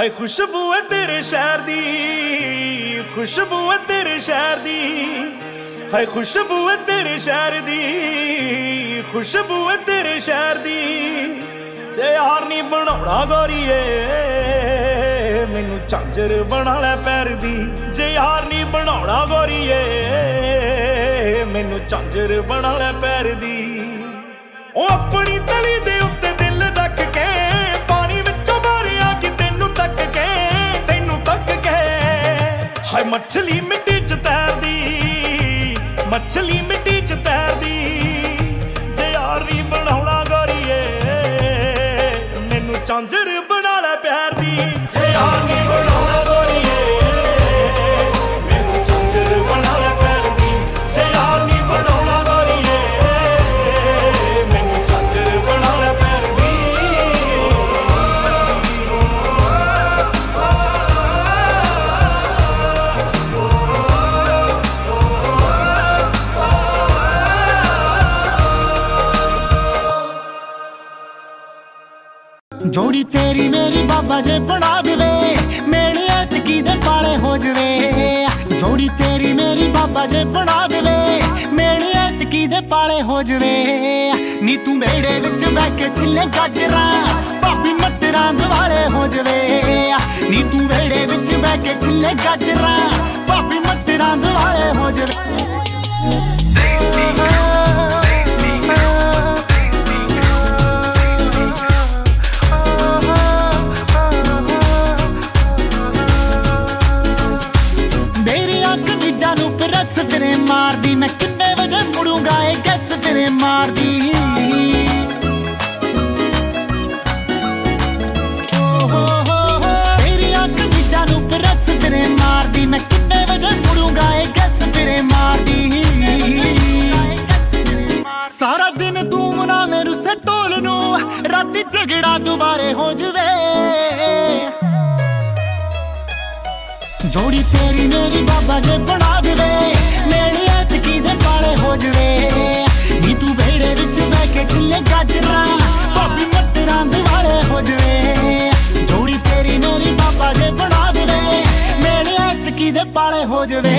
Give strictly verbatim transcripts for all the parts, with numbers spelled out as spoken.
हाय खुशबू है तेरे शहर दी, खुशबू है तेरे शहर दी, हाय खुशबू है तेरे शहर दी, खुशबू है तेरे शहर दी। जे यार नी बनाउणा गोरीए मैनू झांझर बना लै पैर दी, जे यार नी बनाउणा गोरीए मैनू झांझर बना लै पैर दी। ओ अपनी तली दे उत्ते दिल रख के पानी विचों मारिया कि तेनू तक के, तेनू तक के। हाय मछली मिट्टी च तैरदी, मछली मिट्टी च तैरदी। जे यार नी बनाउणा गोरीए मैनू झांझर बना लै प्यार दी, जे यार नी बनाउणा गोरीए मैनू झांझर बना लै प्यार दी, जे यार नी बनाउणा गोरीए मैनू झांझर बना लै प्यार दी। जोड़ी तेरी मेरी बाबा जे बना देवे, मेरे ऐतकी दे पाले हो जवे। जोड़ी तेरी मेरी बाबा जे बना देवे, मेरे ऐतकी दे पाले हो जवे। नी तू मेड़े विच बह के छिले गाजरा, भाभी मटरां दुआले हो जवे। नी तू मेड़े विच बह के छिले गाजरा, भाभी मटरां दुआले हो जवे। रस फिरे मार दी, मैं किन्ने बजे मुड़ूंगा ये गैस फिरे मार दी। मेरी आंख बीजा नू रस फिरे मार दी, मैं किन्ने बजे मुड़ूंगा ये गैस फिरे मार दी। सारा दिन तू मना मेरू से टोल नू, राती झगड़ा दोबारे हो जवे। जोड़ी तेरी मेरी बाबा जे बना देवे, मेरी ऐतकी दे पाले हो जवे। नी तू बेड़े विच बह के छिले गाजरा, भाभी मटरां दुआले हो जवे। जोड़ी तेरी मेरी बाबा जे बना देवे, मेरी ऐतकी दे पाले हो जवे।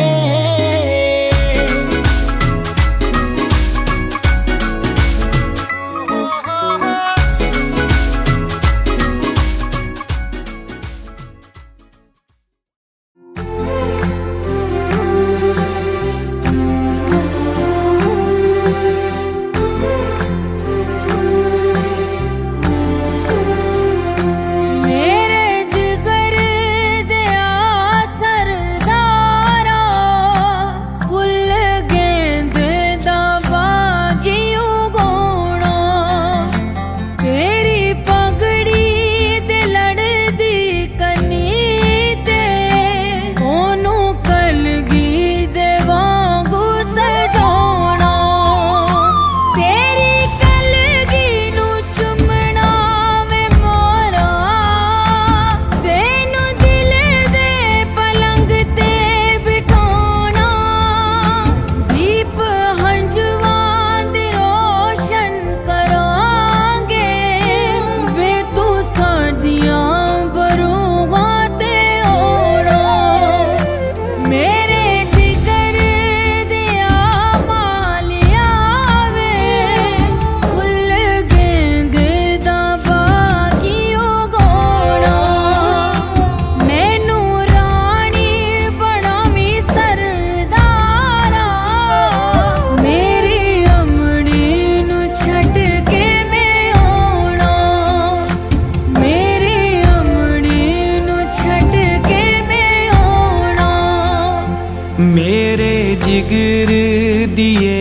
मेरे जिगर दिए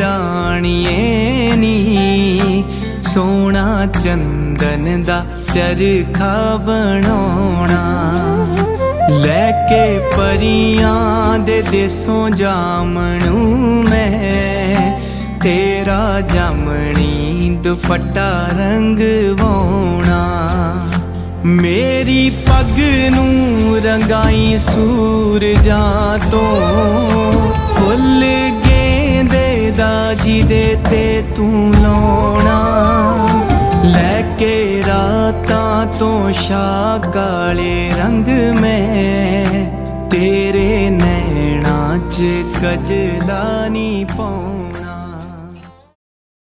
राणिए नी, सोना चंदन दा चरखा बनाउणा। लैके परियां दे देसों जामनू मैं, तेरा जामनी दुपट्टा रंगवाउणा। मेरी पग नू रंगाई सूरजां तो, फुल गेंदे दा जिदे ते तू लाउणा। लैके रातां तो शाह काले रंग में तेरे नैना च कजला नी पाऊं।